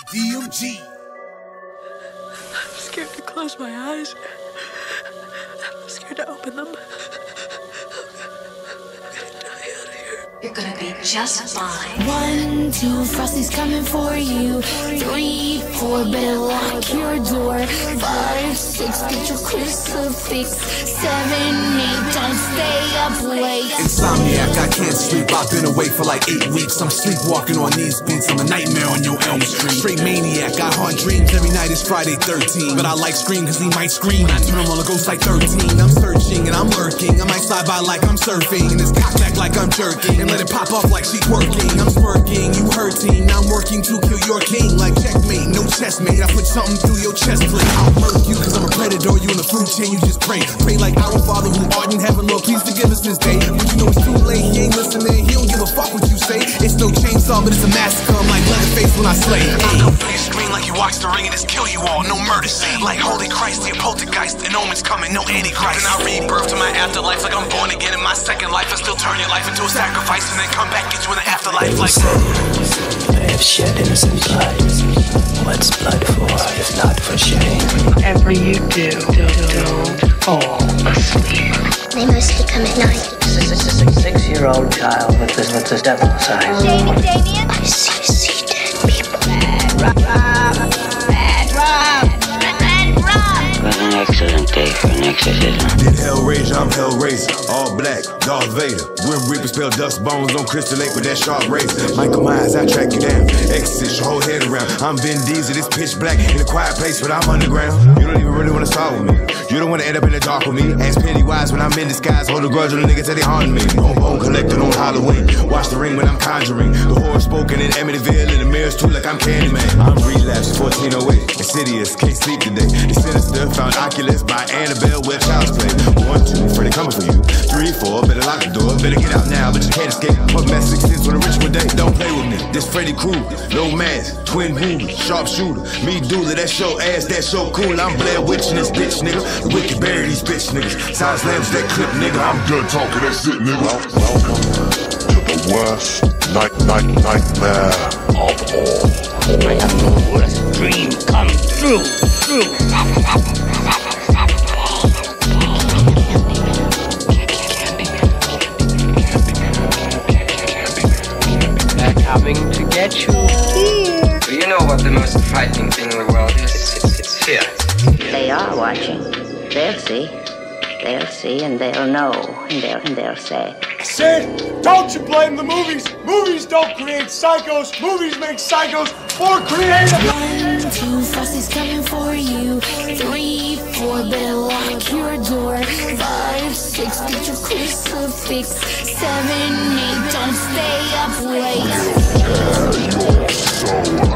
DMG. I'm scared to close my eyes. I'm scared to open them. You're gonna be just fine. 1, 2, Frosty's coming for you. 3, 4, better lock your door. 5, 6, get your crucifix. 7, 8, don't stay up late. Insomniac, I can't sleep. I've been awake for like 8 weeks. I'm sleepwalking on these beats. I'm a nightmare on your Elm Street. Straight maniac, I haunt dreams. Every night is Friday 13. But I like Scream cause he might scream. I turn him on a ghost like 13. I'm searching and I'm lurking. I might slide by like I'm surfing. And it's cock back like I'm jerking. And let it pop off like she working. I'm smirking, you hurting. I'm working to kill your king. Like checkmate, no chessmate. I put something through your chest plate. I'll murk you cause I'm a predator. You in the food chain, you just pray. Pray like our Father who art in heaven. Lord, please forgive us this day. But you know it's too late, he ain't listening. He don't give a fuck what you say. It's no chainsaw, but it's a massacre. I'm like Leatherface when I slay. I'll play a screen like you watch The Ring and just kill you all. No murder scene. Like holy Christ, the poltergeist. An omen's coming, no antichrist. And I rebirth to my afterlife like I'm born again in my second life. I still turn your life into a sacrifice and then come back, get you in the afterlife like I have shed innocent blood. What's blood for, if not for shame? Whatever you do, don't fall asleep. They mostly come at night. This is a 6-year-old child with this devil inside. Damien? I see dead people. Bad Rob. What an excellent day for an exorcism. Did Hellraiser, I'm Hellraiser. All black, Darth Vader. Grim Reaper spell dust bones on Crystal Lake with that sharp razor. Michael Myers, I track you down. Exorcist, your whole head around. I'm Vin Diesel, this pitch black in a quiet place, but I'm underground. You don't even really wanna start with me. You don't wanna end up in the dark with me. Ask Pennywise when I'm in disguise. Hold a grudge on the niggas that they haunting me. Bone collected on Halloween. Watch The Ring when I'm conjuring. The horror spoken in Amityville in the mirrors too like I'm Candyman. I'm relapsed 1408. Insidious, can't sleep today. It's sinister, found Oculus by Annabelle where child's play. 1, 2, Freddy coming for you. 3, 4, better lock the door. Better get out now, but you can't escape. Put mass 6 on a ritual day. Don't play with me. This Freddy Krueger, no mask, twin booty, sharpshooter. Me doula, that show ass, that show cool. I'm Blair Witch in this bitch, nigga. The wicked bury these bitch niggas. Silence slams that clip, nigga. I'm done talking, that's it, nigga. Welcome to the worst nightmare of all. I have no worst dream come true. They're coming to get you here. Do you know what the most frightening thing in the world is? It's fear. They are watching. They'll see. They'll see and they'll know and they'll say. Sid, don't you blame the movies. Movies don't create psychos. Movies make psychos more creative. 1, 2, Frosty's coming for you. 3, 4, better lock your door. 5, 6, get your crucifix. 7, 8, don't stay up late. Prepare your soul.